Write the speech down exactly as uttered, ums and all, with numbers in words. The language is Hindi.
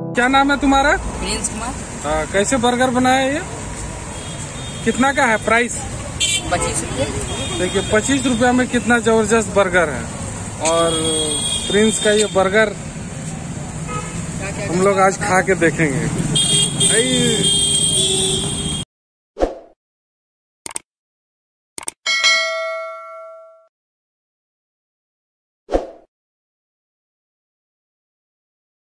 क्या नाम है तुम्हारा? प्रिंस कुमार। आ, कैसे बर्गर बनाया ये? कितना का है प्राइस? पच्चीस रुपये। देखिए पच्चीस रुपया में कितना जबरदस्त बर्गर है। और प्रिंस का ये बर्गर हम लोग आज खा के देखेंगे।